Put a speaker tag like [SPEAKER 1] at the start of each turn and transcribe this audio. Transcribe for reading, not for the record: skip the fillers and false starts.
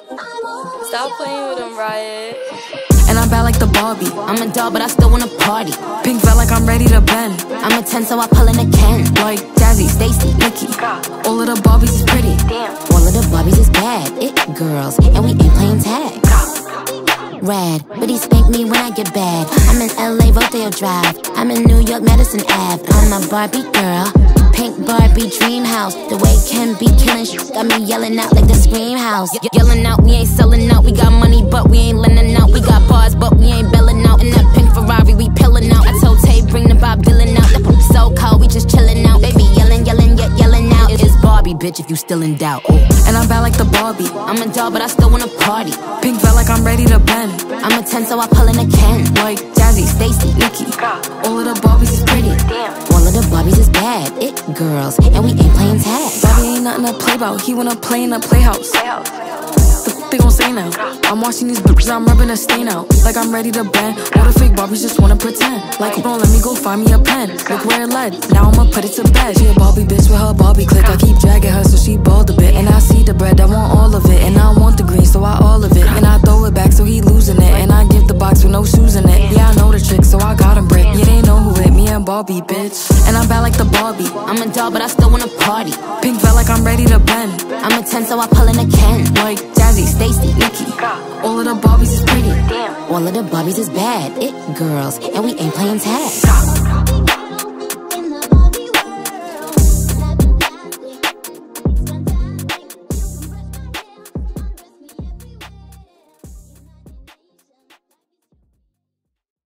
[SPEAKER 1] Stop playing with him, Riot.
[SPEAKER 2] And I'm bad like the Barbie.
[SPEAKER 3] I'm a doll, but I still wanna party.
[SPEAKER 2] Pink felt like I'm ready to bend.
[SPEAKER 3] I'm a 10, so I pull in a Ken.
[SPEAKER 2] Like Jazzy, Stacy, Nicki. All of the Barbies is pretty.
[SPEAKER 3] All of the Barbies is bad. It girls, and we ain't playing tag. Rad, but he spank me when I get bad. I'm in LA, Rodeo Drive. I'm in New York, Madison Ave. I'm a Barbie girl. Pink Barbie dream house. The way Ken be killing got me yelling out like the Scream House. Yelling out, we ain't selling out. We got money, but we ain't lending out. We got bars, but we ain't belling out. In that pink Ferrari, we pillin' out. I told Tay, bring the Bob Dylan out. That so cold, we just chillin' out. Baby, yelling, yelling, yet yelling out. It's Barbie, bitch, if you still in doubt.
[SPEAKER 2] And I'm bad like the Barbie.
[SPEAKER 3] I'm a doll, but I still wanna party.
[SPEAKER 2] Pink felt like I'm ready to bend.
[SPEAKER 3] I'm a 10, so I pull in a Ken.
[SPEAKER 2] Like Jazzy, Stacy, Nicki. All of the Barbies is pretty.
[SPEAKER 3] All of the Barbies is bad. It girls, and we ain't playing tag.
[SPEAKER 2] Barbie ain't nothing to play about. He wanna play in a playhouse. What they gon' say now? I'm watching these bitches, I'm rubbing a stain out. Like I'm ready to bend. All the fake Barbies just wanna pretend. Like, hold on, let me go find me a pen. Look where it led, now I'ma put it to bed. She a Barbie bitch with her Barbie click. I keep dragging her so she bald a bit. And I see the bread, I want all of it. And I want the green, so I all of it. And I throw it back so he losing it. And I give the box with no shoes in it. Yeah, I know the trick, so I got him brick. Yeah, they know who it, me and Barbie, bitch. And I'm bad like the Barbie.
[SPEAKER 3] I'm a doll, but I still wanna party.
[SPEAKER 2] Pink felt like I'm ready to bend.
[SPEAKER 3] I'm a 10, so I pull in a Ken.
[SPEAKER 2] Like Jazzy, Stacy, Nicki. All of the Barbies is pretty.
[SPEAKER 3] All of the Barbies is bad. It girls, and we ain't playing tag.